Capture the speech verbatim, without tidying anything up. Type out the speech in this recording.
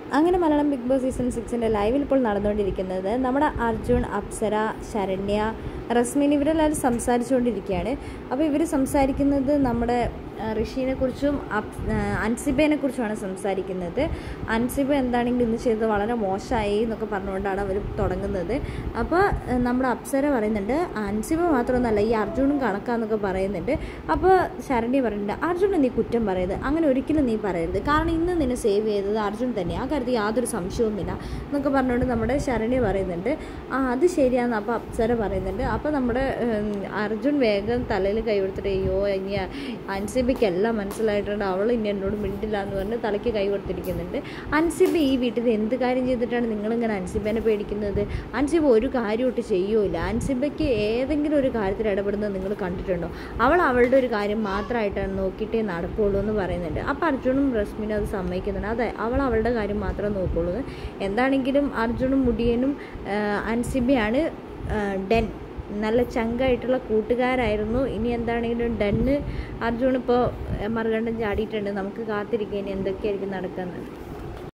അങ്ങനെ Malayalam Bigg Boss season സിക്സിൻ്റെ ലൈവിൽ ഇപ്പോൾ നടന്നുകൊണ്ടിരിക്കുന്നത് നമ്മുടെ അർജുൻ, അപ്സര, ശരണ്യ, റസ്മിൻ ഇവരെല്ലാവരും സംസാരിച്ചുകൊണ്ടിരിക്കുകയാണ്. അപ്പോൾ ഇവർ സംസാരിക്കുന്നത് നമ്മുടെ ഋഷീനെ കുറിച്ചും അൻസിബേനെ കുറിച്ചുമാണ് സംസാരിക്കുന്നത്. അൻസിബ എന്താണെങ്കിലും ഇന്ന് ചെയ്തത് വളരെ മോശമായി എന്നൊക്കെ പറഞ്ഞുകൊണ്ടാണ് അവർ തുടങ്ങുന്നത്. അപ്പോൾ നമ്മുടെ അപ്സര പറയുന്നുണ്ട് അൻസിബ മാത്രമൊന്നുമല്ല ഈ അർജുനും കണക്കാന്നൊക്കെ പറയുന്നുണ്ട്. അപ്പോൾ ശരണ്യ പറയുന്നുണ്ട് അർജുനെ നീ കുറ്റം പറയരുത്, അങ്ങനെ ഒരിക്കലും നീ പറയരുത്, കാരണം ഇന്ന് നിന്നെ സേവ് ചെയ്തത് അർജുൻ തന്നെയാണ്, ആ കാര്യത്തിൽ യാതൊരു സംശയവുമില്ല എന്നൊക്കെ പറഞ്ഞുകൊണ്ട് നമ്മുടെ ശരണ്യ പറയുന്നുണ്ട്. ആ അത് ശരിയാണെന്ന് അപ്പോൾ അപ്സര പറയുന്നുണ്ട്. അപ്പോൾ നമ്മുടെ അർജുൻ വേഗം തലയിൽ കൈ കൊടുത്തിട്ട് അയ്യോ ഇനി അൻസിബയ്ക്കെല്ലാം മനസ്സിലായിട്ടുണ്ട്, അവൾ ഇനി എന്നോട് മിണ്ടില്ല എന്ന് പറഞ്ഞ് തലയ്ക്ക് കൈ കൊടുത്തിരിക്കുന്നുണ്ട്. അൻസിബ ഈ വീട്ടിൽ എന്ത് കാര്യം ചെയ്തിട്ടാണ് നിങ്ങളിങ്ങനെ അൻസിബേനെ പേടിക്കുന്നത്? അൻസിബ ഒരു കാര്യമൊട്ട് ചെയ്യൂല. അൻസിബയ്ക്ക് ഏതെങ്കിലും ഒരു കാര്യത്തിൽ ഇടപെടുന്നത് നിങ്ങൾ കണ്ടിട്ടുണ്ടോ? അവൾ അവളുടെ ഒരു കാര്യം മാത്രമായിട്ടാണ് നോക്കിയിട്ടേ നടക്കുകയുള്ളൂ എന്ന് പറയുന്നുണ്ട്. അപ്പോൾ അർജുനും റസ്മിനും അത് സമ്മതിക്കുന്നുണ്ട്. അതെ, അവൾ അവളുടെ കാര്യം മാത്രമേ നോക്കുകയുള്ളൂ. എന്താണെങ്കിലും അർജുനും മുടിയനും അൻസിബയാണ് ഡെൻ, നല്ല ചങ്കായിട്ടുള്ള കൂട്ടുകാരായിരുന്നു. ഇനി എന്താണെങ്കിലും ഡെന്ന് അർജുൻ ഇപ്പോൾ മറുകണ്ഠം ചാടിയിട്ടുണ്ട്. നമുക്ക് കാത്തിരിക്കുക ഇനി എന്തൊക്കെയായിരിക്കും നടക്കുന്നത്.